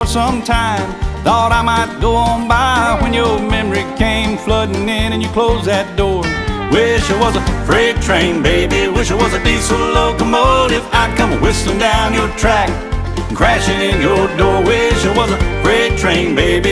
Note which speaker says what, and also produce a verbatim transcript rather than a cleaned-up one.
Speaker 1: sometime. Thought I might go on by when your memory came flooding in and you closed that door. Wish I was a freight train, baby. Wish I was a diesel locomotive. I'd come whistling down your track, crashing in your door. Wish I was a freight train, baby.